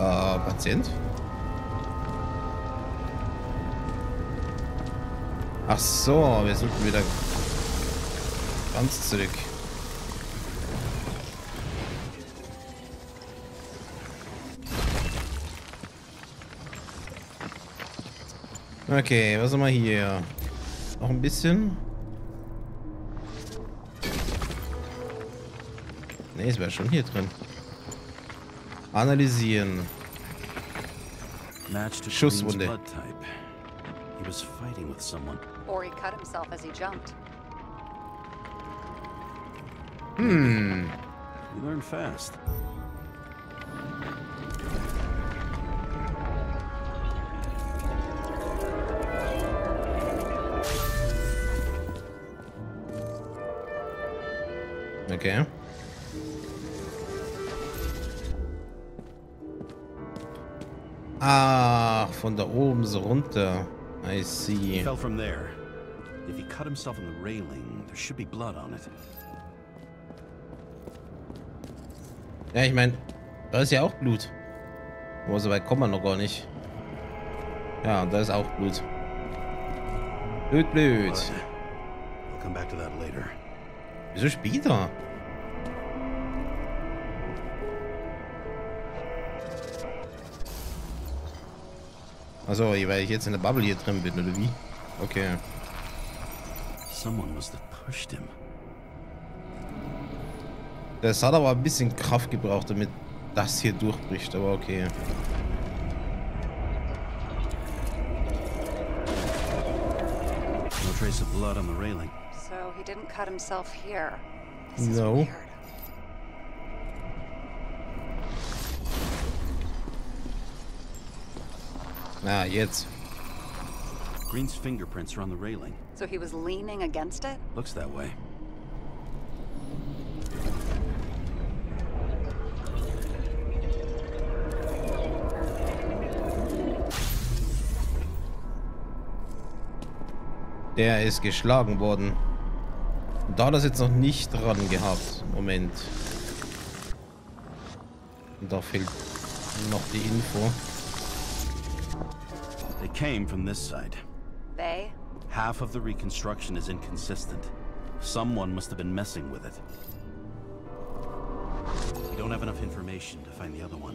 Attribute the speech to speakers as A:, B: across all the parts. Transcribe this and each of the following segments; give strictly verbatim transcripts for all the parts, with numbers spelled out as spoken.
A: Äh, Patient? Ach so, wir sind wieder ganz zurück. Okay, was haben wir hier? Noch ein bisschen? Ne, es wäre schon hier drin. Analysieren. Schusswunde.
B: He was fighting with someone.
C: Or he cut himself as he jumped.
A: Hm.
B: You learn fast.
A: Okay. Ah, von da oben so runter. I see.
B: He fell from there. If he cut himself on the railing, there should be blood on it.
A: Ja, ich meine, da ist ja auch Blut. Aber so weit kommen wir noch gar nicht. Ja, und da ist auch Blut. Blöd, blöd.
B: We'll come back to that later.
A: Wieso später? Also, weil ich jetzt in der Bubble hier drin bin, oder wie? Okay.
B: Someone must have pushed him.
A: Das hat aber ein bisschen Kraft gebraucht, damit das hier durchbricht, aber okay.
B: No trace of blood on the railing.
C: So he didn't cut himself here. This is
A: No.
C: weird.
A: Na, jetzt.
B: Green's fingerprints are on the railing.
C: So he was leaning against it?
B: Looks that way.
A: Der ist geschlagen worden. Und da hat er es jetzt noch nicht dran gehabt. Moment. Und da fehlt noch die Info.
B: They came from this side.
C: They?
B: Half of the reconstruction is inconsistent. Someone must have been messing with it. We don't have enough information to find the other one.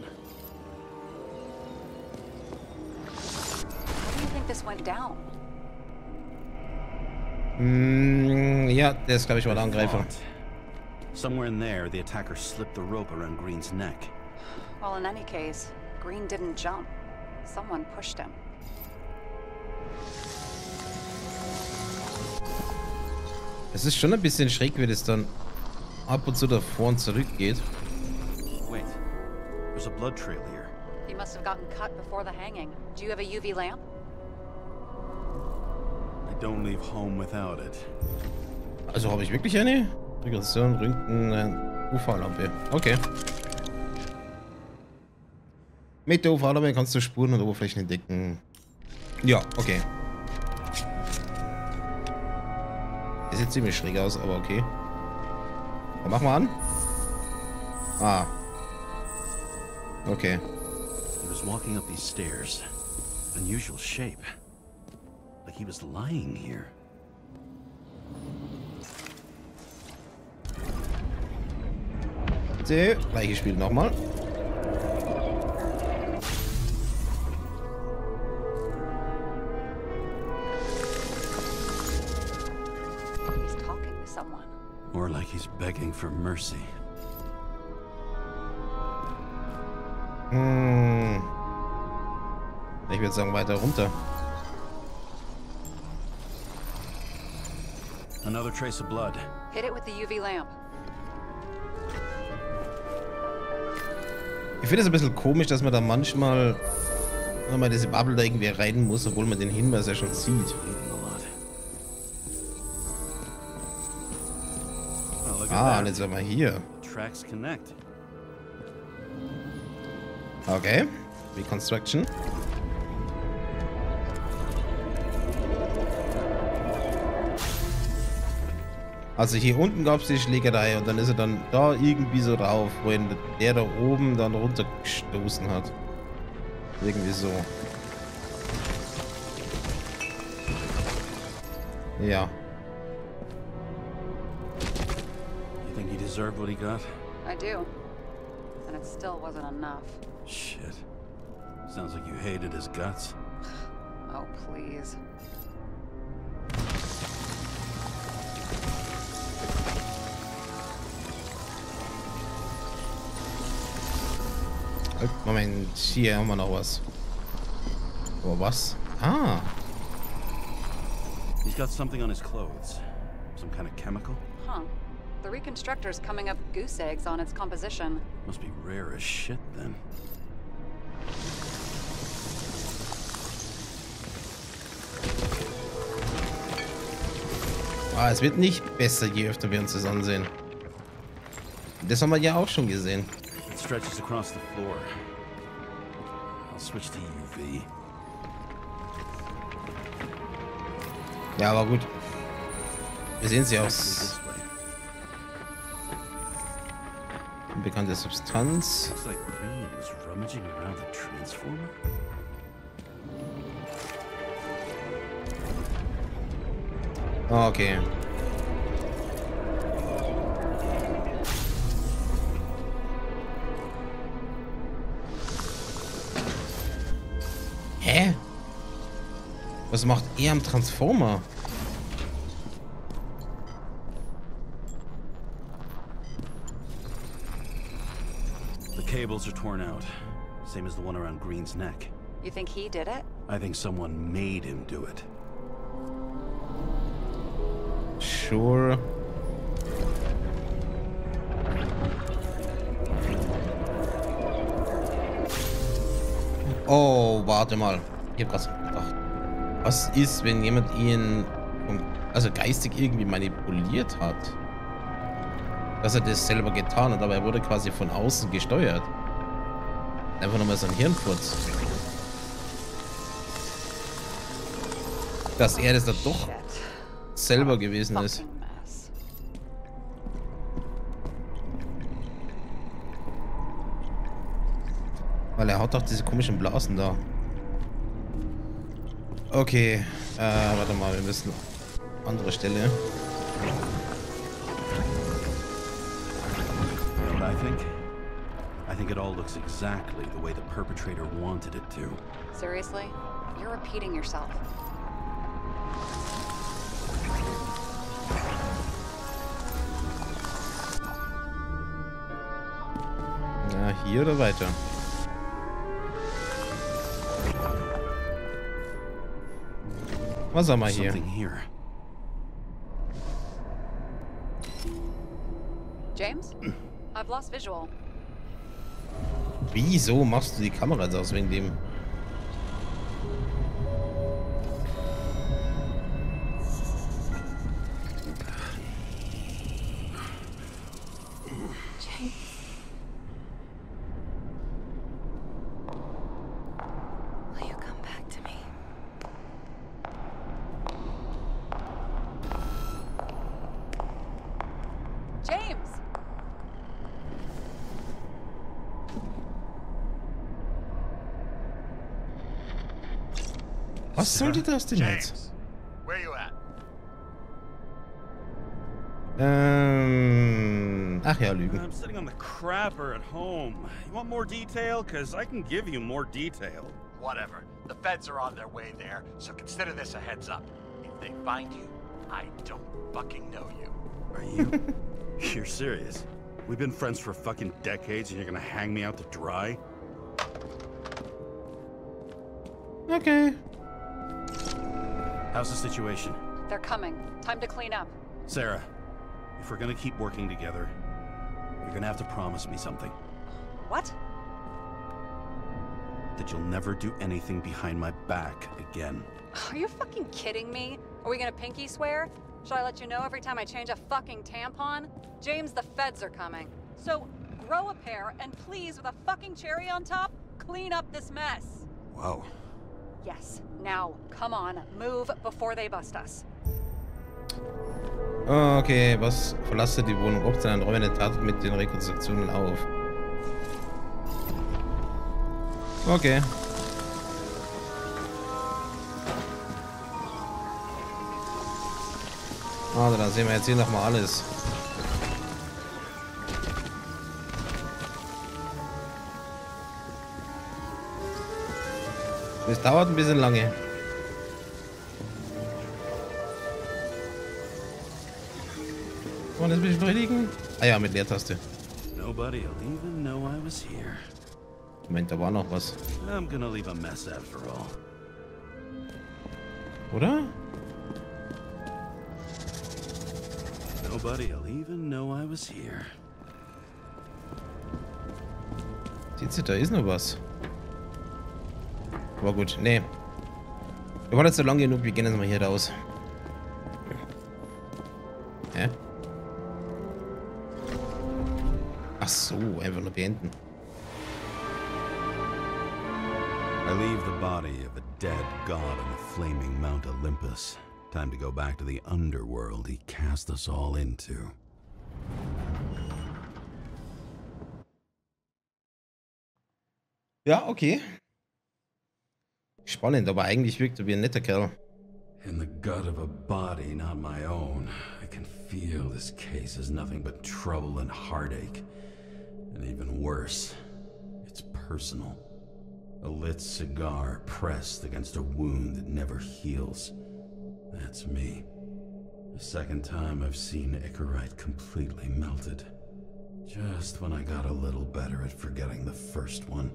C: How do you think this went down?
A: Mm, ja, der ist, glaube ich, mal der Angreifer.
B: Somewhere in there, the attacker slipped the rope around Green's neck.
C: Well, in any case, Green didn't jump. Someone pushed him.
A: Es ist schon ein bisschen schräg, wie das dann ab und zu davor und zurück geht.
B: Wait, there's a blood trail here.
C: He must have gotten cut before the hanging. Do you have a U V lamp?
B: I don't leave home without it.
A: Also habe ich wirklich eine? Regression, Röntgen, äh, U V-Lampe. Okay. Mit der U V-Lampe kannst du Spuren und Oberflächen entdecken. Ja, okay. Das sieht ziemlich schräg aus, aber okay. Dann mach mal an. Ah. Okay.
B: He was walking up these stairs. Unusual shape. Like he was lying here.
A: So, gleiches Spiel nochmal.
C: He's talking to someone.
B: Or like he's begging for mercy.
A: Hm. Ich würde sagen, weiter runter.
B: Another trace of blood.
C: Hit it with the U V lamp.
A: Ich finde es ein bisschen komisch, dass man da manchmal nochmal diese Bubble da irgendwie rein muss, obwohl man den Hinweis ja schon sieht. Ah, und jetzt sind wir hier.
B: Tracks connect.
A: Okay. Reconstruction. Also hier unten gab es die Schlägerei und dann ist er dann da irgendwie so rauf, wohin der da oben dann runtergestoßen hat. Irgendwie so. Ja.
B: You think he deserved what he got?
C: I do. And it still wasn't enough.
B: Shit. Sounds like you hated his guts.
C: Oh, please.
A: Moment, hier haben wir noch was. Oh, was? Ah.
B: He's got something on his clothes. Some kind of chemical?
C: Huh. The reconstructor's coming up goose eggs on its composition.
B: Must be rare as shit then.
A: Ah, es wird nicht besser, je öfter wir uns das ansehen. Das haben wir ja auch schon gesehen.
B: It stretches across the floor. I'll switch to U V.
A: Ja, aber gut. Wir sehen sie
B: Actually,
A: aus.
B: this way.
A: Unbekannte Substanz.
B: Looks like Green is rummaging around the transformer.
A: Ah, okay. Hä? Was macht er am Transformer?
B: The cables are torn out, same as the one around Green's neck.
C: You think he did it?
B: I think someone made him do it.
A: Sure. Oh, warte mal. Ich hab grad gedacht. Was ist, wenn jemand ihn also geistig irgendwie manipuliert hat? Dass er das selber getan hat, aber er wurde quasi von außen gesteuert. Einfach nochmal so ein Hirnfurz. Dass er das da doch
C: Shit.
A: selber gewesen ist.
C: Fucking mess.
A: Weil er hat doch diese komischen Blasen da. Okay. Äh, warte mal, wir müssen andere Stelle.
B: You know what I think? I think it all looks exactly the way the perpetrator wanted it to.
C: Seriously? You're repeating yourself.
A: Na, hier oder weiter? Was haben wir hier?
B: Something here.
C: James? I've lost visual.
A: Wieso machst du die Kamera jetzt aus wegen dem?
C: James. Will you come back to me? James!
A: Was sollte das denn jetzt?
D: James, where you at?
A: Ähm. Ach ja, Lügen.
E: I'm sitting on the crapper at home. You want more detail? Because I can give you more detail.
D: Whatever. The feds are on their way there, so consider this a heads up. If they find you, I don't fucking know you.
B: Are you? You're serious? We've been friends for fucking decades and you're gonna hang me out to dry?
A: Okay.
B: How's the situation?
C: They're coming. Time to clean up.
B: Sarah, if we're gonna keep working together, you're gonna have to promise me something.
C: What?
B: That you'll never do anything behind my back again.
C: Are you fucking kidding me? Are we gonna pinky swear? Should I let you know every time I change a fucking tampon? James, the feds are coming. So, grow a pair, and please, with a fucking cherry on top, clean up this mess.
B: Wow.
C: Yes, now, come on, move before they bust us.
A: Okay, was? Verlasse die Wohnung. Ob seine räumende Tat mit den Rekonstruktionen auf. Okay. Also, dann sehen wir jetzt hier nochmal alles. Das dauert ein bisschen lange. Kann man das bestätigen? Ah ja, mit Leertaste.
B: Nobody will even know I was here.
A: Moment, da war noch was.
B: I'm gonna leave a mess after all.
A: Oder?
B: Nobody will even know I was here.
A: Seht ihr, da ist noch was. Aber gut, nee. Wir waren jetzt so lange genug, wir gehen jetzt mal hier raus. Hä? Ach so, einfach nur beenden.
B: I leave the body of a dead god on the flaming Mount Olympus. Time to go back to the underworld he cast us all into.
A: Ja, okay. Spannend, aber eigentlich wirkt er wie ein netter Kerl.
B: In the gut of a body not my own, I can feel this case is nothing but trouble and heartache. And even worse, it's personal. A lit cigar pressed against a wound that never heals. That's me. The second time I've seen Icarite completely melted. Just when I got a little better at forgetting the first one.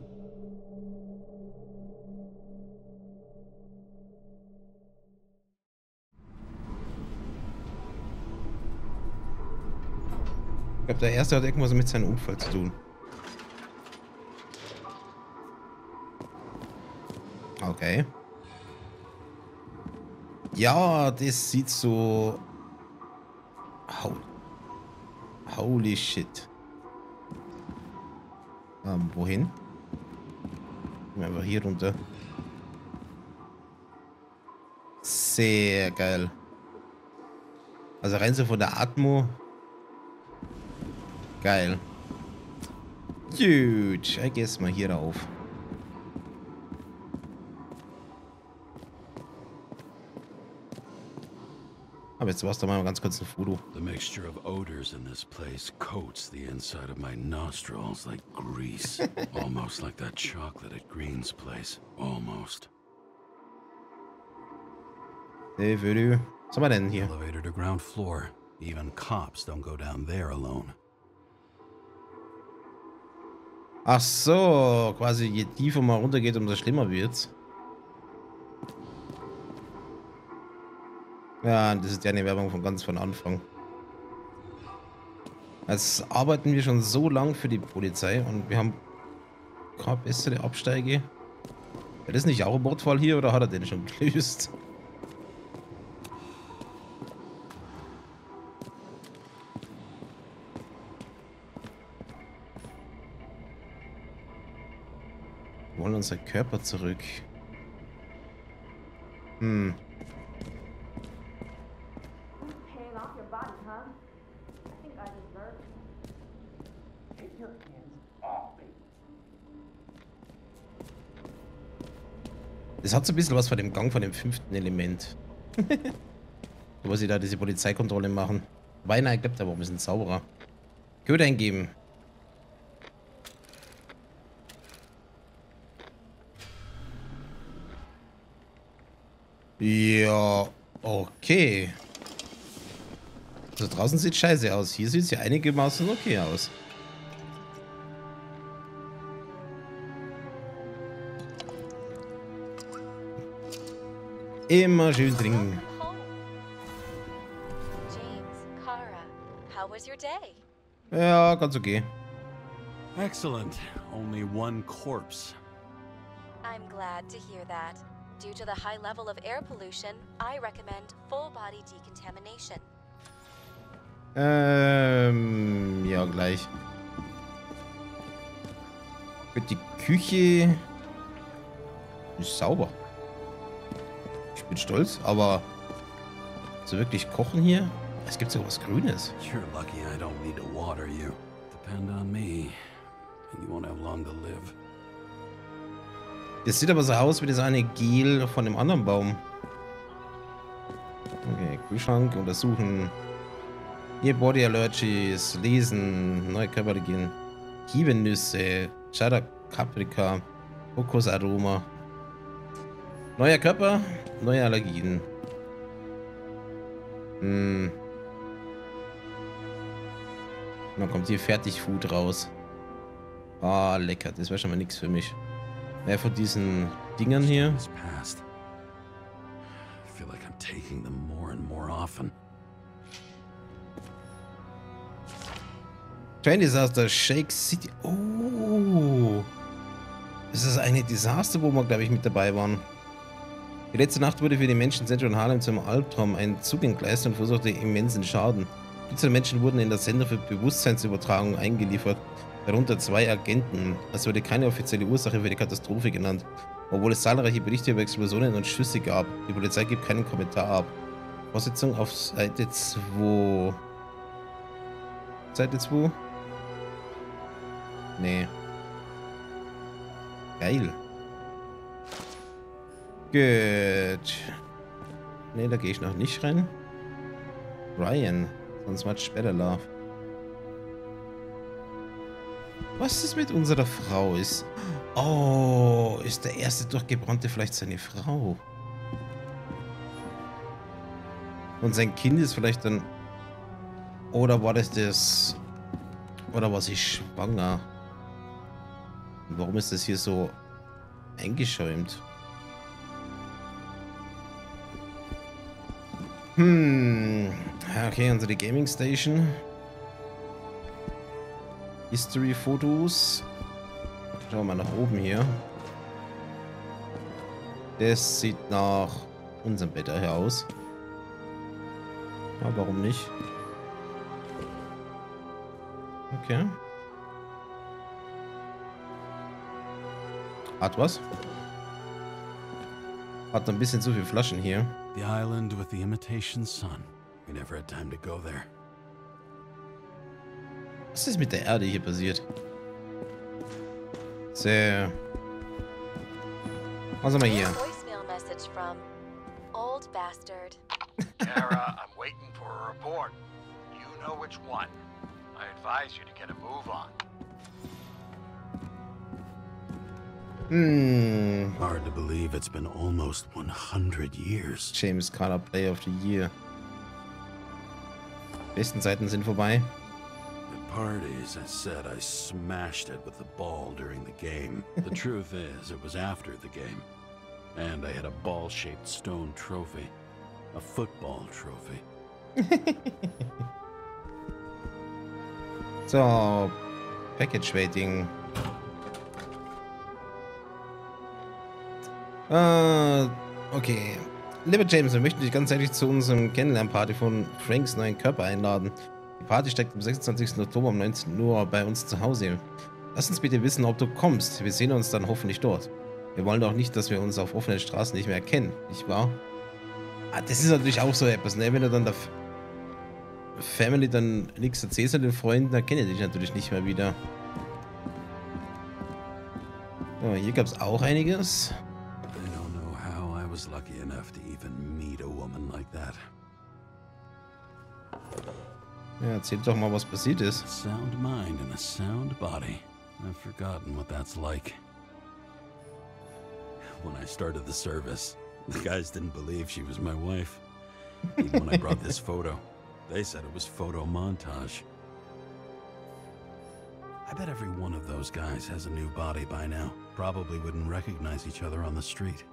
A: Ich glaube, der erste hat irgendwas mit seinem Unfall zu tun. Okay. Ja, das sieht so... Holy, Holy shit. Ähm, wohin? Gehen wir einfach hier runter. Sehr geil. Also rein so von der Atmo. Geil. Gut, ich gehe mal hier rauf. Aber jetzt war's doch mal ganz kurz ein Foto.
B: The mixture of odors in this place coats the inside of my nostrils like grease. Almost like that chocolate at Green's place. Almost.
A: Hey, Vödu. Was haben wir denn hier?
B: Elevator to ground floor. Even cops don't go down there alone.
A: Ach so, quasi je tiefer man runtergeht, umso schlimmer wird's. Ja, das ist ja eine Werbung von ganz von Anfang. Jetzt arbeiten wir schon so lang für die Polizei und wir haben keine bessere Absteige. Ist das nicht auch ein Mordfall hier oder hat er den schon gelöst? Wir wollen unser Körper zurück. Hm. Das hat so ein bisschen was von dem Gang von dem fünften Element. Wo sie da diese Polizeikontrolle machen. Wobei, nein, ich glaube, der war ein bisschen sauberer. Code eingeben. Ja, okay. Also draußen sieht scheiße aus. Hier sieht es ja einigermaßen okay aus. Immer schön trinken.
F: James, Kara, how was your day?
A: Ja, ganz okay.
B: Excellent. Only one corpse.
F: I'm glad to hear that. Due to the high level of air pollution, I recommend full body decontamination.
A: Ähm, ja, gleich. Gut, die Küche ist sauber. Ich bin stolz, aber so wirklich kochen hier? Es gibt sogar was Grünes.
B: You're lucky I don't need to water you. Depend on me, and you won't have long to live.
A: Das sieht aber so aus wie das eine Gel von dem anderen Baum. Okay, Kühlschrank untersuchen. Hier Body Allergies, lesen, neue Körperregien, Kiwennüsse, Cheddar Paprika, Kokosaroma. Neuer Körper, neue Allergien. Hm. Und dann kommt hier Fertigfood raus. Ah, lecker. Das wäre schon mal nichts für mich. Mehr von diesen Dingern hier.
B: I feel like I'm taking them more and more often.
A: Train Disaster, Shake City. Oh. Das ist eine Desaster, wo wir, glaube ich, mit dabei waren. Die letzte Nacht wurde für die Menschen in Central Harlem zum Albtraum. Ein Zug entgleiste und verursachte immensen Schaden. Dutzende Menschen wurden in das Sender für Bewusstseinsübertragung eingeliefert, darunter zwei Agenten. Es wurde keine offizielle Ursache für die Katastrophe genannt, obwohl es zahlreiche Berichte über Explosionen und Schüsse gab. Die Polizei gibt keinen Kommentar ab. Fortsetzung auf Seite zwei. Seite zwei? Nee. Geil. Gut. Nee, da gehe ich noch nicht rein. Ryan. Sonst much better love. Was ist mit unserer Frau ist? Oh, ist der erste Durchgebrannte vielleicht seine Frau? Und sein Kind ist vielleicht dann... Oder war das das... Oder war sie schwanger? Und warum ist das hier so eingeschäumt? Hm. Okay, unsere Gaming Station. History-Fotos. Schauen wir mal nach oben hier. Das sieht nach unserem Bett daher aus. Ja, warum nicht? Okay. Hat was? Hat noch ein bisschen zu viele Flaschen hier.
B: The island with the imitation sun. We never had time to go there.
A: Was ist mit der Erde hier passiert? Sehr. Was haben wir hier?
F: Voicemail message from old bastard.
D: Kara, I'm waiting for a report. You know which one. I advise you to get a move on.
A: Hmm.
B: Hard to believe it's been almost one hundred years.
A: James Carter Player of the Year. Besten Zeiten sind vorbei.
B: At parties, I said I smashed it with the ball during the game. The truth is, it was after the game. And I had a ball-shaped stone trophy. A football trophy.
A: So, Package Waiting. Äh, okay. Lieber James, wir möchten dich ganz herzlich zu unserem Kennenlernparty von Franks neuen Körper einladen. Die Party steckt am sechsundzwanzigsten Oktober um neunzehn Uhr bei uns zu Hause. Lass uns bitte wissen, ob du kommst. Wir sehen uns dann hoffentlich dort. Wir wollen doch nicht, dass wir uns auf offenen Straßen nicht mehr erkennen, nicht wahr? Ah, das ist natürlich auch so etwas, ne? Wenn du dann der F Family dann nichts erzählst an den Freunden, dann kenne ich dich natürlich nicht mehr wieder. So, hier gab es auch einiges.
B: I don't know how I was lucky enough to even meet a woman like that.
A: Ja, erzähl doch mal, was passiert ist.
B: Sound mind and a sound body. I've forgotten what that's like. When I started the service, the guys didn't believe she was my wife. Even when I brought this photo, they said it was photo montage. I bet every one of those guys has a new body by now. Probably wouldn't recognize each other on the street.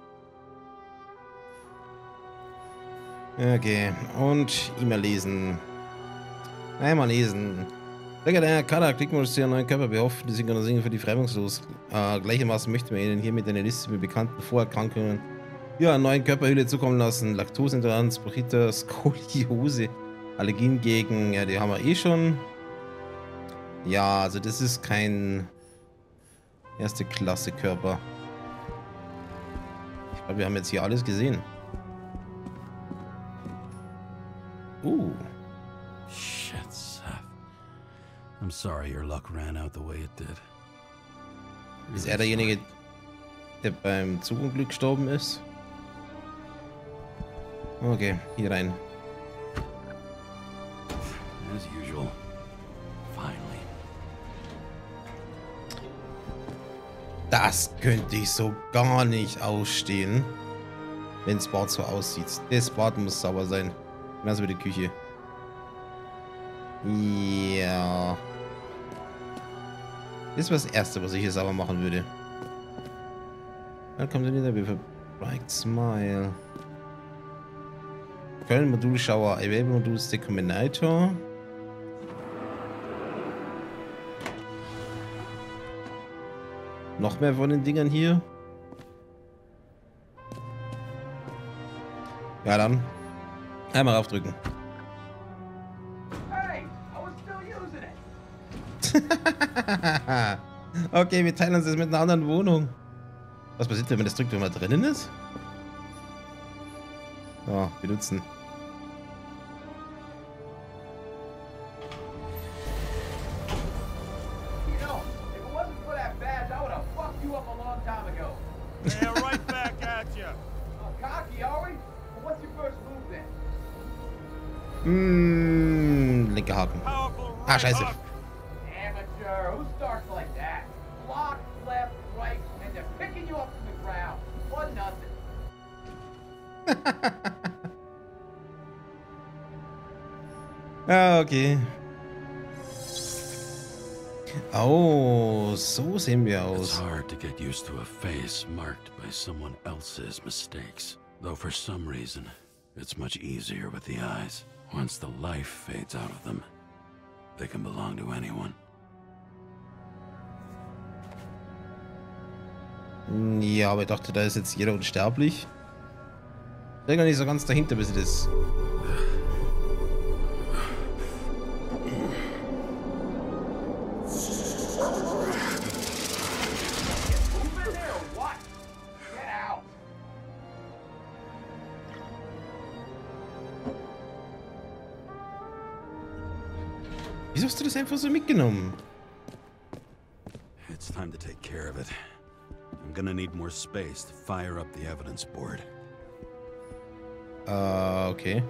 A: Okay, und E-Mail lesen. Einmal lesen. Sehr geehrter Herr Kader, Glückwunsch zu Ihrem neuen Körper. Wir hoffen, die Synchronisierung für die Freibungslos. Äh, gleichermaßen möchten wir Ihnen hiermit eine Liste mit bekannten Vorerkrankungen ja, einer neuen Körperhülle zukommen lassen. Laktoseintoleranz, Bronchitis, Skoliose, Allergien gegen, ja, die haben wir eh schon. Ja, also das ist kein erste Klasse Körper. Ich glaube, wir haben jetzt hier alles gesehen. Uh.
B: Shit, Seth. I'm sorry your luck ran out the way it did.
A: Ist er derjenige, der beim Zugunglück gestorben ist? Okay, hier rein.
B: As usual. Finally.
A: Das könnte ich so gar nicht ausstehen, wenn das Bad so aussieht. Das Bad muss sauber sein. Genauso wie die Küche. Ja. Das ist das Erste, was ich hier sauber machen würde. Dann kommt dann wieder für Bright Smile. Köln Modulschauer, Available Modul Stick Combinator. Noch mehr von den Dingern hier. Ja, dann einmal raufdrücken.
G: Hey, I was still using it.
A: Okay, wir teilen uns das mit einer anderen Wohnung. Was passiert, wenn man das drückt, wenn man drinnen ist? Ja, benutzen.
G: You know, if it wasn't for that badge, I would have fucked you up a long time ago.
E: Yeah, right back at you.
G: Oh, cocky, are we? Well, what's your first move then?
A: Mmh, linker Haken.
E: Powerful
A: Ah,
E: right
A: scheiße.
E: hook.
G: Amateur, who starts like that? Block, left, right, and they're picking you up from the ground. One nothing.
A: Ah, okay. Oh, so sehen wir
B: It's
A: aus.
B: hard to get used to a face marked by someone else's mistakes. Though for some reason, it's much easier with the eyes. Once the life fades out of them, they can belong to anyone.
A: Ja, aber ich dachte, da ist jetzt jeder unsterblich. Ich bin gar nicht so ganz dahinter, bis ich das...
G: Move in there or what? Get out.
A: Wieso hast du das einfach so mitgenommen?
B: It's time to take care of it. I'm gonna need more space to fire up the evidence board.
A: Äh, okay.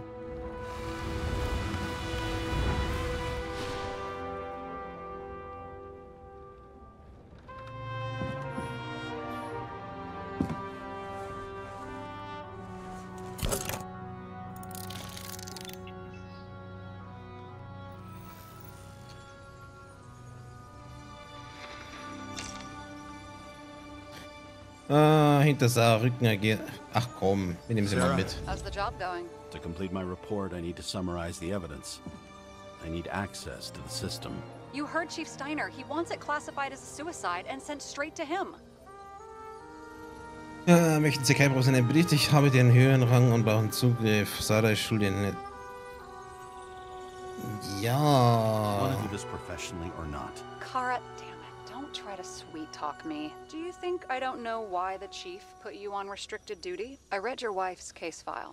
A: Ah, hinter Sarah Rücken agiert. Ach komm, wir nehmen sie mal
B: Sarah?
A: mit.
C: How's the job going?
B: To complete my report, I need to summarize the evidence. I need access to the system.
C: You heard Chief Steiner. He wants it classified as a suicide and sent straight to him.
A: Ja, möchten Sie kein professionellen Bericht? Ich habe den höheren Rang und brauchen Zugriff. Sarah ist schuld nicht.
B: Want
A: Ja.
B: to do this professionally or not?
C: Kara, damn it. Don't try to sweet talk me. Do you think I don't know why the chief put you on restricted duty? I read your wife's case file.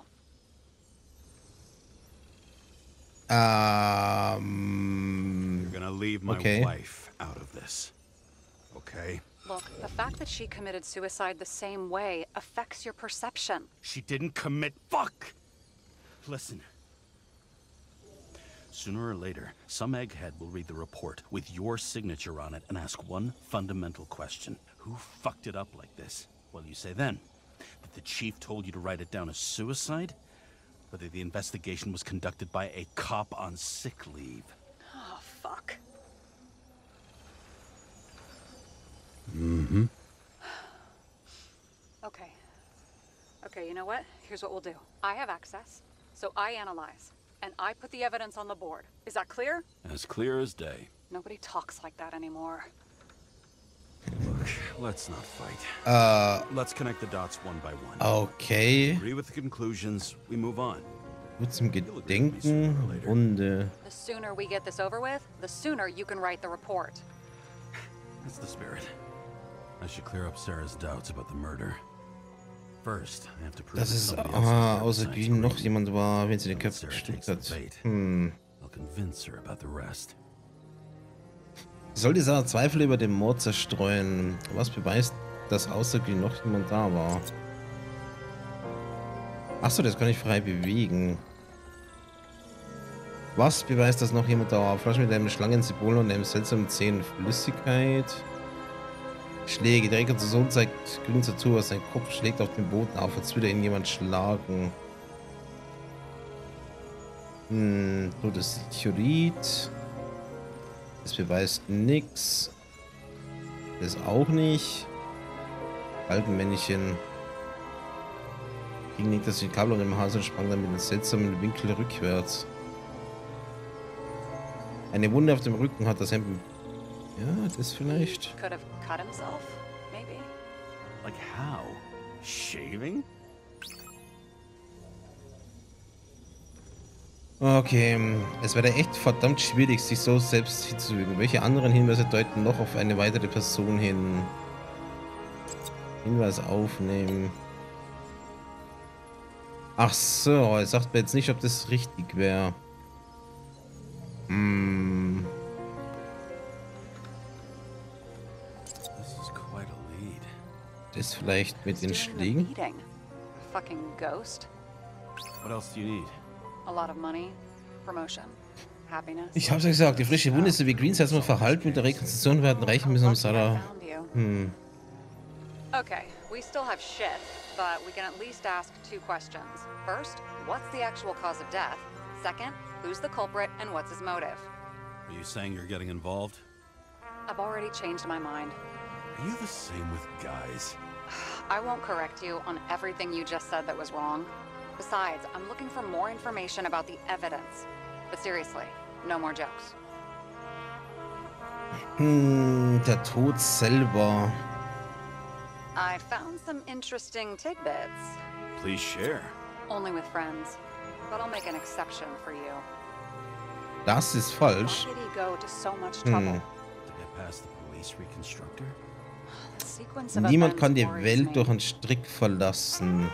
A: Ähm.
B: You're gonna leave my
A: Okay.
B: wife out of this. Okay?
C: Look, the fact that she committed suicide the same way affects your perception.
E: She didn't commit. Fuck! Listen.
B: Sooner or later, some egghead will read the report with your signature on it and ask one fundamental question. Who fucked it up like this? What do you say then? That the chief told you to write it down as suicide? Or that the investigation was conducted by a cop on sick leave?
C: Oh, fuck.
B: Mm-hmm.
C: Okay. Okay, you know what? Here's what we'll do. I have access, so I analyze. And I put the evidence on the board. Is that clear?
B: As clear as day.
C: Nobody talks like that anymore.
B: Look, let's not fight.
A: Äh,
B: Let's connect the dots one by one.
A: okay.
B: Agree with the conclusions, we move on.
A: Gut zum Gedenken. Runde.
C: The sooner we get this over with, the sooner you can write the report.
B: That's the spirit. I should clear up Sarah's doubts about the murder. First, I have to prove
A: Das
B: that
A: ist
B: somebody
A: ah,
B: else
A: außer
B: was
A: Green noch
B: inside
A: jemand war, wenn sie den
B: When
A: Kopf
B: Sarah
A: gestückt
B: takes the
A: hat.
B: bait,
A: Hm.
B: I'll convince her about the rest.
A: Sollte Sarah Zweifel über den Mord zerstreuen? Was beweist, dass außer Green noch jemand da war? Achso, das kann ich frei bewegen. Was beweist, dass noch jemand da war? Flasche mit einem Schlangensymbol und einem seltsamen zähen Flüssigkeit. Schläge. Der Rekonstruktion zeigt grün dazu, aus sein Kopf schlägt auf den Boden auf, als würde ihn jemand schlagen. Hm, totes Chiorit. Das beweist nichts. Das auch nicht. Algenmännchen. Ging nicht, dass die Kabel im Hals und sprang dann mit einem seltsamen Winkel rückwärts. Eine Wunde auf dem Rücken hat das Hemd. Ja, das vielleicht.
C: Could have cut himself, maybe.
E: Like how? Shaving?
A: Okay, es wäre echt verdammt schwierig, sich so selbst hinzufügen. Welche anderen Hinweise deuten noch auf eine weitere Person hin? Hinweis aufnehmen. Ach so, er sagt mir jetzt nicht, ob das richtig wäre. Hm. Das vielleicht mit den Schlägen?
C: Fucking ghost.
E: What else do you need?
C: A lot of money, promotion, happiness.
A: Ich hab's ja gesagt, die frische Wunde sowie Greens und Verhalten mit der Rekonstruktion werden reichen müssen, um Sarah. Hm.
C: Okay, we still have shit, but we can at least ask two questions. First, what's the actual cause of death? Second, who's the culprit and what's his motive?
E: Are you saying you're getting involved?
C: I've already changed my mind.
E: Are you the same with guys?
C: I won't correct you on everything you just said that was wrong. Besides, I'm looking for more information about the evidence. But seriously, no more jokes.
A: Hm, der Tod selber.
C: I found some interesting tidbits.
E: Please share.
C: Only with friends. But I'll make an exception for you.
A: Das ist falsch.
C: Why did he go to so much trouble?
A: Hm.
E: To get past the police reconstructor?
C: The sequence of
A: Niemand
C: events
A: kann die
C: worries
A: Welt
C: me.
A: durch einen Strick verlassen.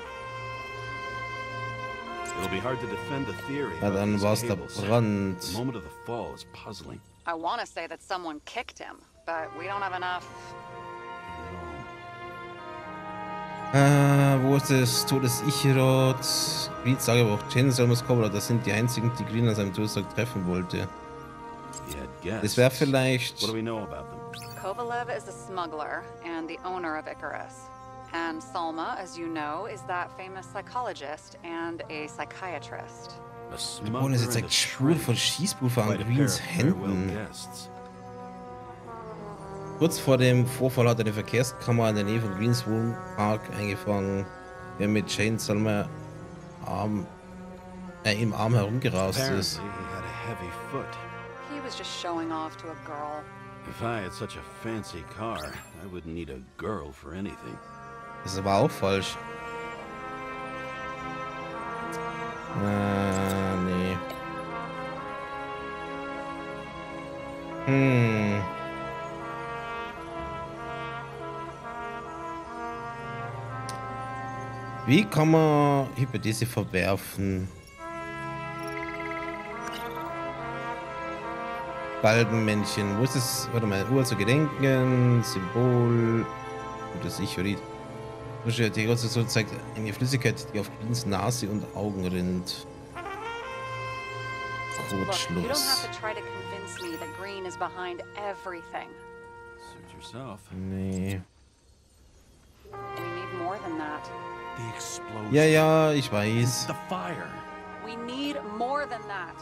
E: It'll be hard to defend the theory.
A: Ja,
E: about
A: dann
E: these
A: war's der
E: cables.
A: Brand.
E: The moment of the fall is puzzling.
C: I want to say that someone kicked him, but we don't have enough.
A: Äh, wo ist das Todes-Ich-Rot? Green sage aber auch Chainsaw muss kommen, das sind die einzigen, die Green an seinem Todestag treffen wollte. Das wäre vielleicht...
E: What do we know about them?
C: Kovalev is a smuggler and the owner of Icarus. And Salma, as you know, is that famous psychologist and a psychiatrist.
E: A
A: Oh,
E: smuggler
A: das
E: and
A: zeigt
E: a
A: Spuren von
E: tramp.
A: Schießpulver an
E: Quite a pair
A: Greens
E: of farewell
A: Händen.
E: guests.
A: Kurz vor dem Vorfall hat eine Verkehrskamera in der Nähe von Greens Wohnpark eingefangen, der mit Jane Salma Arm, äh, im Arm herumgerast ist.
E: Apparently he had a heavy foot.
C: He was just showing off to a girl.
E: If I had such a fancy car, I wouldn't need a girl for anything.
A: Das ist aber auch falsch. Ah, nee. Hm. Wie kann man Hypothese verwerfen? Galgenmännchen. Wo ist es? Warte mal. Uhr zu gedenken. Symbol. Gutes Ich-Jurid. Die Konstruktion zeigt eine Flüssigkeit, die auf Greens Nase und Augen rinnt.
C: Look, you don't have
A: Kurzschluss.
C: to try to convince me that Green is behind everything.
E: Suit yourself.
A: Nee.
C: We need more than that.
E: The explosion.
A: Ja, ja, ich weiß.
E: The fire.
C: We need more than that.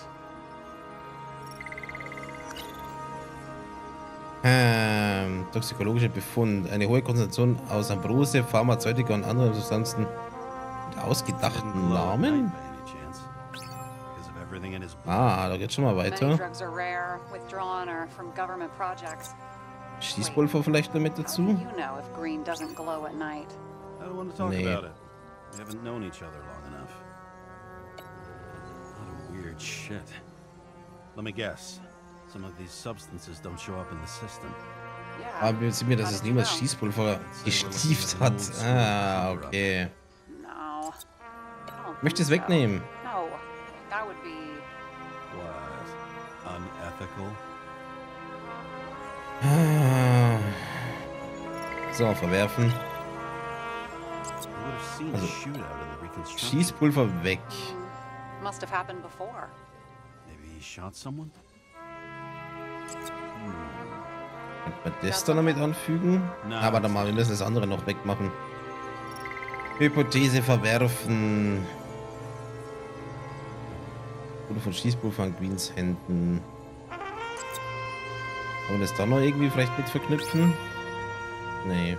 A: Ähm, toxikologischer Befund. Eine hohe Konzentration aus Ambrose, Pharmazeutika und anderen Substanzen mit ausgedachten Namen? Ah, da geht's schon mal
C: Many
A: weiter.
C: drugs are rare, withdrawn, or from government projects.
A: Schießpulver vielleicht damit
C: How do
A: dazu?
C: you know if Green doesn't glow at night?
E: I don't want to talk
A: Nee.
E: about it. We haven't known each other long enough. What a weird shit. Let me guess. Some of these substances don't show up in the system.
C: Yeah.
A: Aber wir sind mir, dass
C: How
A: es
C: did you
A: niemals
C: know?
A: Schießpulver gestieft hat. Ah, okay.
C: No. I don't
A: Möchte es
C: think so.
A: wegnehmen.
C: No. That would be...
E: What? Unethical?
A: Ah. So, verwerfen.
E: You would have seen
A: Also,
E: a shootout in the reconstruction.
A: Schießpulver weg.
C: Mm, must have happened before.
E: Maybe he shot someone?
A: Könnte man das da noch mit anfügen?
E: Na,
A: Aber dann mal, wir müssen das andere noch wegmachen. Hypothese verwerfen. Oder von Schießpulver an Greens Händen. Wollen wir das da noch irgendwie vielleicht mit verknüpfen? Nee.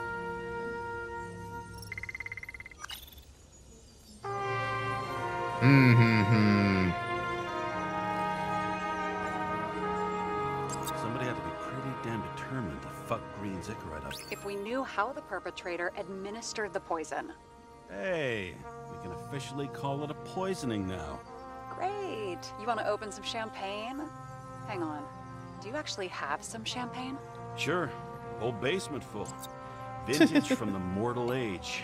A: Hm, hm, hm.
E: Somebody had to be pretty damn determined to fuck Green Zicker right up.
C: If we knew how the perpetrator administered the poison.
E: Hey, we can officially call it a poisoning now.
C: Great. You want to open some champagne? Hang on. Do you actually have some champagne?
E: Sure, whole basement full. Vintage from the mortal age.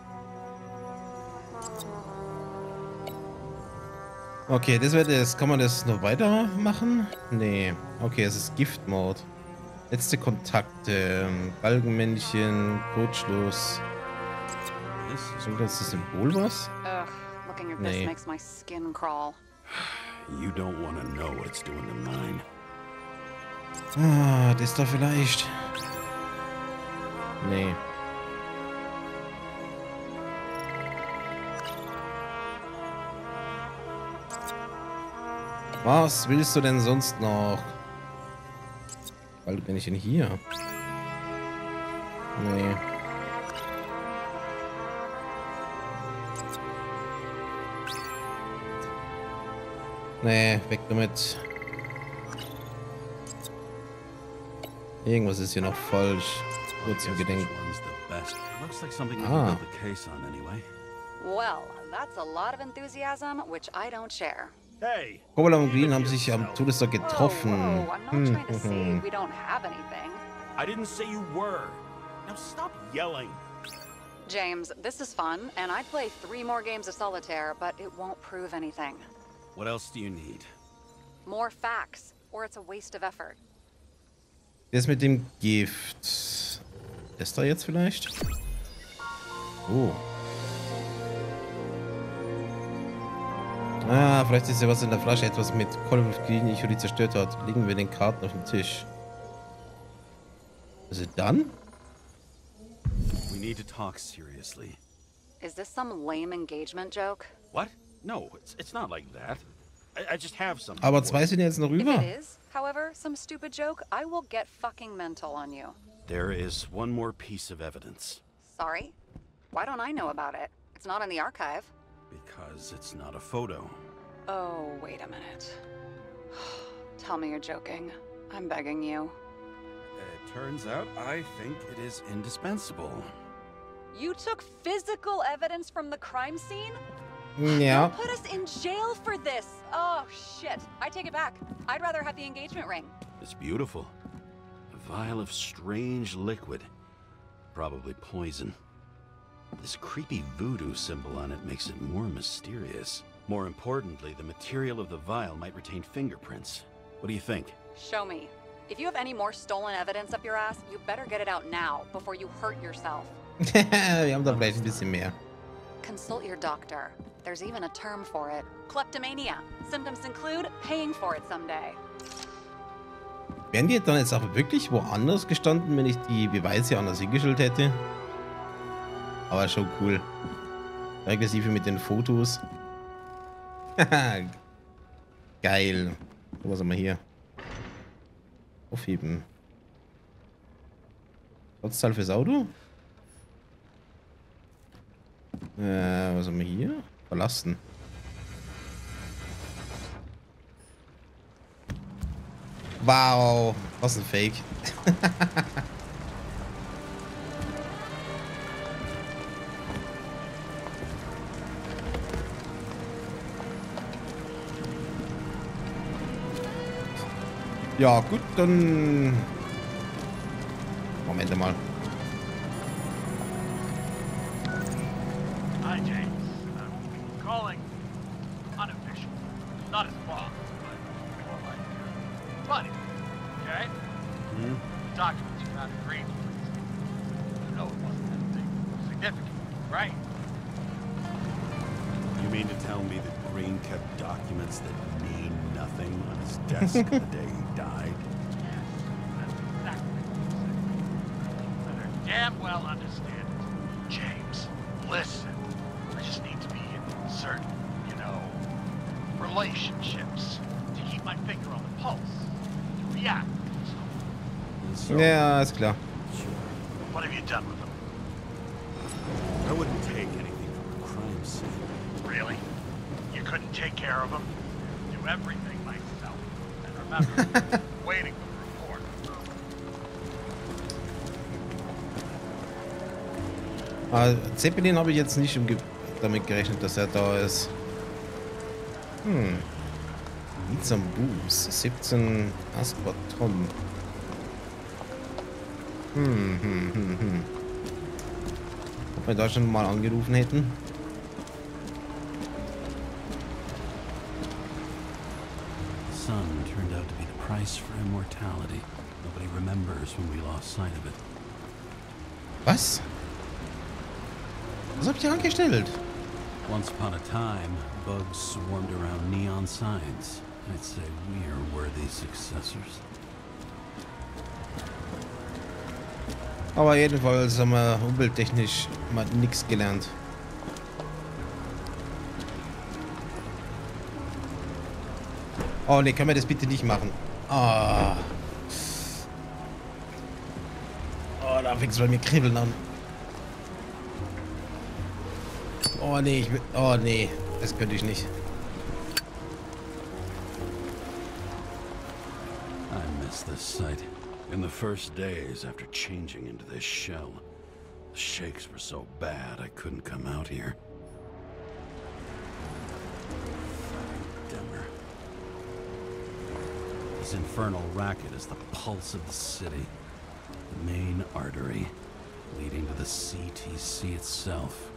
A: Okay, das wäre das. Kann man das noch weitermachen? Nee. Okay, es ist Giftmord. Letzte Kontakte. Galgenmännchen. Kurzschluss. Bringt uns das Symbol was?
C: Ugh, looking at
A: Nee.
C: this makes my skin crawl.
E: You don't want to know what it's doing to mine.
A: Ah, das da vielleicht. Nee. Was willst du denn sonst noch? Weil bin ich denn hier? Nee. Nee, weg damit. Irgendwas ist hier noch falsch. Nur zum Gedenken.
E: One's the best. It looks like something you
A: Ah.
E: can build the case on anyway.
C: Well, that's a lot of enthusiasm, which I don't share.
E: Hey,
A: Coppola und Green haben sich am Todestag getroffen.
C: Whoa, whoa, I'm not
A: Hm,
C: trying to say
A: hm.
C: we don't have anything.
E: I didn't say you were. Now stop yelling.
C: James, this is fun, and I'd play three more games of solitaire, but it won't prove anything.
E: What else do you need?
C: More facts, or it's a waste of effort.
A: Das mit dem Gift. Das da jetzt vielleicht? Oh. Ah, vielleicht ist ja was in der Flasche. Etwas mit Call of Green, ich die zerstört hat. Legen wir den Karten auf den Tisch. Also dann?
E: We need to talk seriously.
C: Is this some lame engagement joke?
E: What? No, it's, it's not like that. I, I just have something.
A: Aber
E: for
A: zwei
E: you.
A: sind jetzt noch
C: If
A: rüber.
C: it is, however, some stupid joke, I will get fucking mental on you.
E: There is one more piece of evidence.
C: Sorry? Why don't I know about it? It's not in the archive.
E: Because it's not a photo.
C: Oh, wait a minute. Tell me you're joking. I'm begging you.
E: It turns out I think it is indispensable.
C: You took physical evidence from the crime scene?
A: Ja.
C: Put us in jail for this. Oh, shit. I take it back. I'd rather have the engagement ring.
E: It's beautiful. A vial of strange liquid. Probably poison. This creepy voodoo symbol on it makes it more mysterious. More importantly, the material of the vial might retain fingerprints. What do you think?
C: Show me. If you have any more stolen evidence up your ass, you better get it out now before you hurt yourself.
A: Wir haben da vielleicht ein bisschen mehr.
C: Consult your doctor. There's even a term for it. Kleptomania. Symptoms include paying for it someday.
A: Wären die dann jetzt auch wirklich woanders gestanden, wenn ich die Beweise anders hingestellt hätte? Aber schon cool. Regressive mit den Fotos. Geil. Was haben wir hier? Aufheben. Trotzteil fürs Auto? Äh, was haben wir hier? Verlassen. Wow, was ein Fake. Ja, gut, dann... Moment mal.
D: Hi, James. I'm calling unofficial. Not as boss, but more like your buddy. Okay?
E: Hmm?
D: The documents you found in Green's place. You know it wasn't anything significant, right?
E: You mean to tell me that
B: Green kept documents that mean nothing on his desk the day he died.
D: That's exactly what you said. Better damn well understand it. James, listen. I just need to be in certain, you know, relationships to keep my finger on the pulse, to react. So,
A: Ja, ist klar.
D: what have you done with them?
B: I wouldn't take anything from a crime scene.
D: Really? You couldn't take care of them? Do everything myself. And remember, waiting for the report.
A: Ah, Zeppelin habe ich jetzt nicht im Ge damit gerechnet, dass er da ist. Hm. Need some booze. siebzehn Aspartam. Hm, hm, hm, hm. Ob wir da schon mal angerufen hätten?
B: Sun turned out to be the price for immortality. Nobody remembers when we lost sight of it.
A: Was? Was habt ihr angestellt?
B: Once upon a time, bugs swarmed around neon signs. I'd say we are worthy successors.
A: Aber jedenfalls haben wir umwelttechnisch mal nichts gelernt. Oh ne, können wir das bitte nicht machen? Ah. Oh, da fängt's bei mir kribbeln an. Oh ne, ich will. Oh ne, das könnte ich nicht.
B: I miss this sight. In the first days after changing into this shell, the shakes were so bad I couldn't come out here. Denver. This infernal racket is the pulse of the city, the main artery leading to the C T C itself.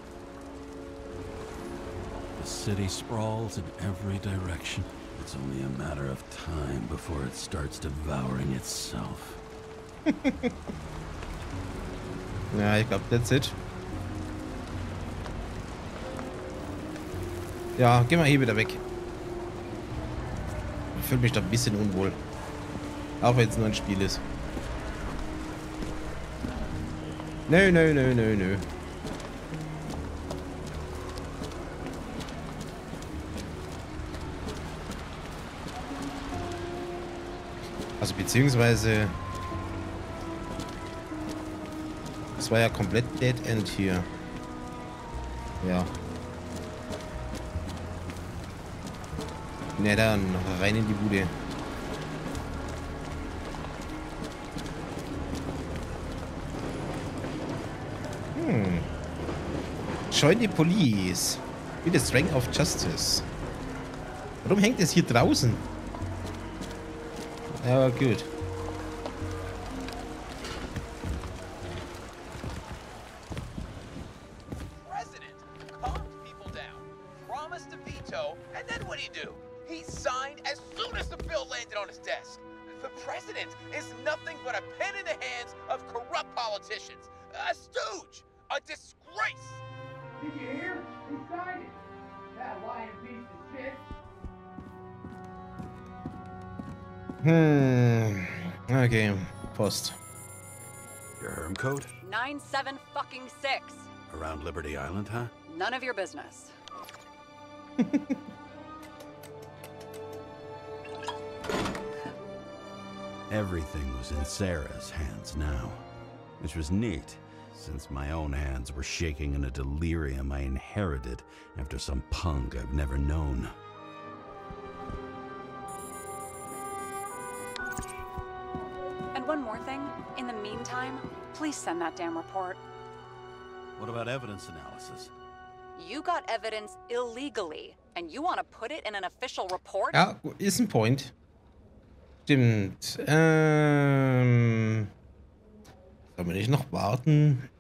B: The city sprawls in every direction. It's only a matter of time before it starts devouring itself.
A: Ja, ich glaube, that's it. Ja, geh mal hier wieder weg. Ich fühle mich da ein bisschen unwohl. Auch wenn es nur ein Spiel ist. Nö, nö, nö, nö, nö. Also beziehungsweise... Das war ja komplett Dead End hier. Ja. Na dann, rein in die Bude. Hm. Join the police. With the strength of justice. Warum hängt es hier draußen? Ja, gut.
G: A stooge! A disgrace! Did you hear? He signed it! That lying piece of shit!
A: Hmm. Okay. Post.
B: Your Herm code?
C: Nine seven fucking six.
B: Around Liberty Island, huh?
C: None of your business.
B: Everything was in Sarah's hands now, which was neat, since my own hands were shaking in a delirium I inherited after some punk I've never known.
C: And one more thing. In the meantime, please send that damn report.
B: What about evidence analysis?
C: You got evidence illegally, and you want to put it in an official report?
A: Ja, ist ein Point. Stimmt. Ähm. Sollen wir nicht noch warten?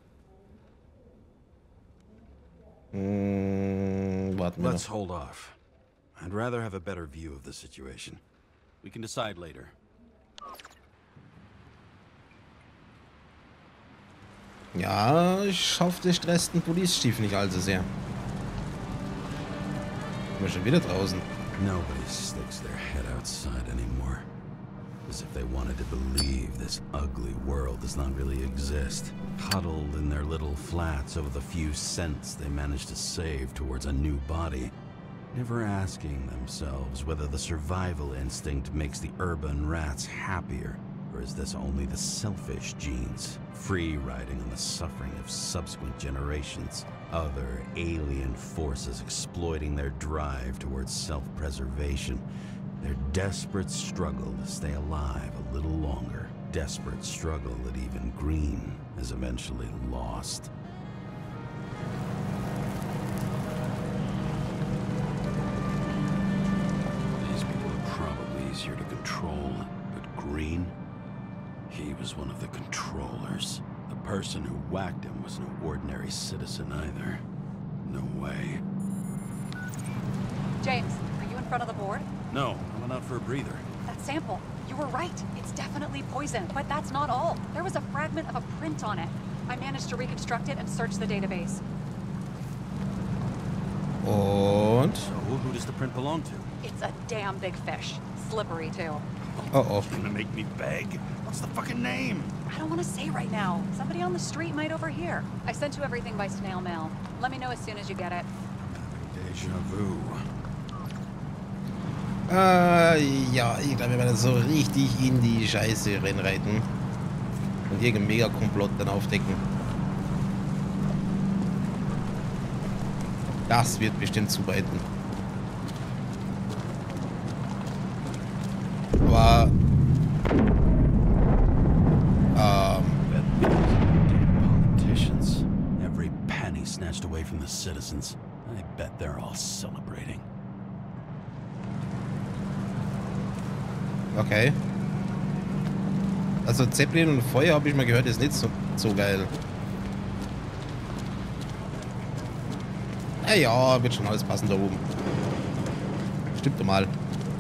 A: Hm, warten wir
B: Let's
A: noch.
B: hold off. I'd rather have a better view of the situation. We can decide later.
A: Ja, ich hoffe, das stresst den Police Chief nicht allzu sehr. Sind wir schon wieder draußen?
B: Nobody sticks their head outside anymore. As if they wanted to believe this ugly world does not really exist. Huddled in their little flats over the few cents they managed to save towards a new body. Never asking themselves whether the survival instinct makes the urban rats happier, or is this only the selfish genes, free riding on the suffering of subsequent generations? Other alien forces exploiting their drive towards self-preservation. Their desperate struggle to stay alive a little longer. Desperate struggle that even Green has eventually lost. These people are probably easier to control, but Green, he was one of the controllers. The person who whacked him was no ordinary citizen either. No way.
C: James, are you in front of the board?
B: No, I went out for a breather.
C: That sample. You were right. It's definitely poison, but that's not all. There was a fragment of a print on it. I managed to reconstruct it and search the database.
A: Und?
B: So, who does the print belong to?
C: It's a damn big fish. Slippery, too.
A: Oh, oh.
B: You're gonna make me beg? What's the fucking name?
C: I don't want to say right now. Somebody on the street might overhear. I sent you everything by snail mail. Let me know as soon as you get it.
B: Deja vu.
A: Äh, ja, ich glaube, wir werden so richtig in die Scheiße reinreiten. Und irgendeinen Mega-Komplott dann aufdecken. Das wird bestimmt zubeiten. Aber... Ähm...
B: Politicians. Every penny snatched away from the citizens. I bet they're all celebrating.
A: Okay. Also Zeppelin und Feuer habe ich mal gehört, ist nicht so, so geil. Naja, wird schon alles passen da oben. Stimmt doch mal.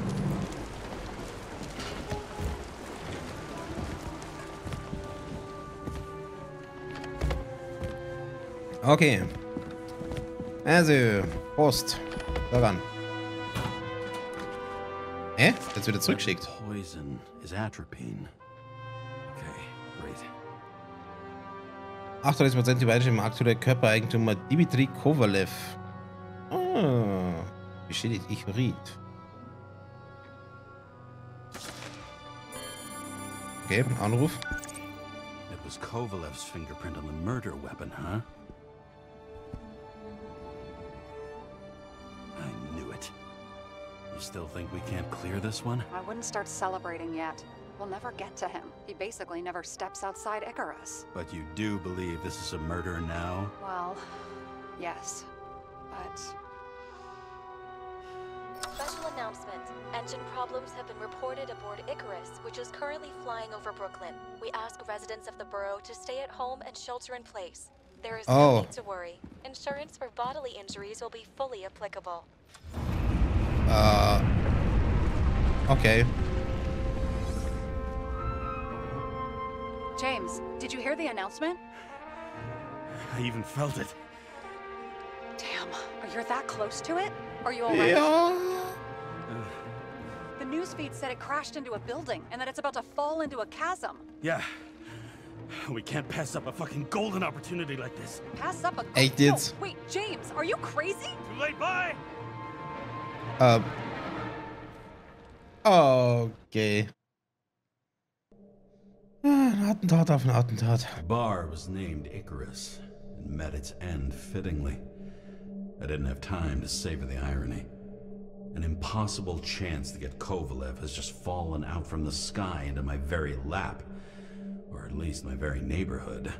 A: Okay. Also, Prost. Daran. Hä? Jetzt wieder zurückgeschickt.
B: Poison is atropine. Okay, great.
A: achtunddreißig Prozent Übereinstimmung aktueller Körpereigentümer Dimitri Kovalev. Ah, beschädigt Ichorit. Okay, Anruf.
B: It was Kovalev's fingerprint on the murder weapon, huh? I knew it. You still think we can't clear this one?
C: I wouldn't start celebrating yet. We'll never get to him. He basically never steps outside Icarus.
B: But you do believe this is a murder now?
C: Well, yes. But...
F: Special announcement. Engine problems have been reported aboard Icarus, which is currently flying over Brooklyn. We ask residents of the borough to stay at home and shelter in place. There is no
A: Oh.
F: need to worry. Insurance for bodily injuries will be fully applicable.
A: Uh, okay.
C: James, did you hear the announcement?
B: I even felt it.
C: Damn, are you that close to it? Are you alright?
A: Ja.
C: The newsfeed said it crashed into a building and that it's about to fall into a chasm.
B: Yeah. We can't pass up a fucking golden opportunity like this.
C: Pass up a...
A: Echt
C: No,
A: jetzt?
C: wait, James, are you crazy?
B: Too late, bye!
A: Ähm. Okay. Ein Attentat auf ein Attentat.
B: Bar was named Icarus and met its end fittingly. I didn't have time to savor the irony. An impossible chance to get Kovalev has just fallen out from the sky into my very lap. Or at least my very neighborhood.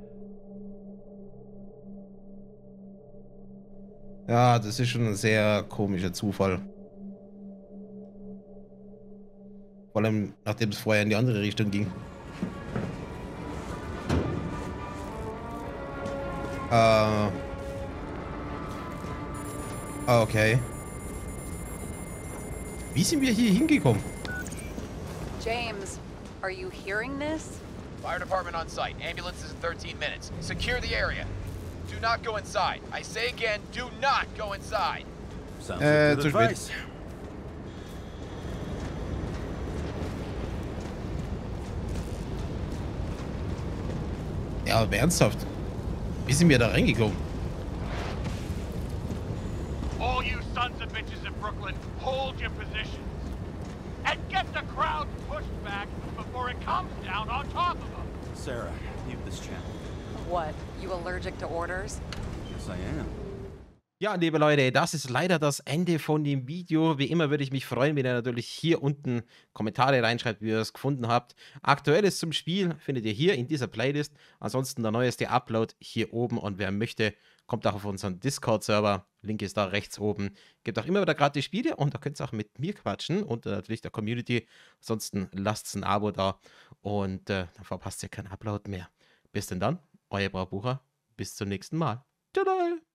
A: Ja, das ist schon ein sehr komischer Zufall. Vor allem, nachdem es vorher in die andere Richtung ging. Äh. Okay. Wie sind wir hier hingekommen?
C: James, are you hearing this?
H: Fire department on site. Ambulances in thirteen minutes. Secure the area. Do not go inside. I say again, do not go inside.
B: Sounds
A: Äh,
B: like
A: zu
B: good
A: spät.
B: advice.
A: Ja, aber ernsthaft. Wie sind wir da reingekommen?
D: All you sons of bitches in Brooklyn, hold your positions. And get the crowd pushed back before it comes down on top of them.
B: Sarah, mute this channel.
C: What? You allergic to orders?
B: Yes, I am.
A: Ja, liebe Leute, das ist leider das Ende von dem Video. Wie immer würde ich mich freuen, wenn ihr natürlich hier unten Kommentare reinschreibt, wie ihr es gefunden habt. Aktuelles zum Spiel findet ihr hier in dieser Playlist. Ansonsten der neueste Upload hier oben. Und wer möchte, kommt auch auf unseren Discord-Server. Link ist da rechts oben. Gibt auch immer wieder gratis Spiele und da könnt ihr auch mit mir quatschen und äh, natürlich der Community. Ansonsten lasst ein Abo da und äh, dann verpasst ihr keinen Upload mehr. Bis denn dann, euer Braubucher. Bis zum nächsten Mal. Ciao.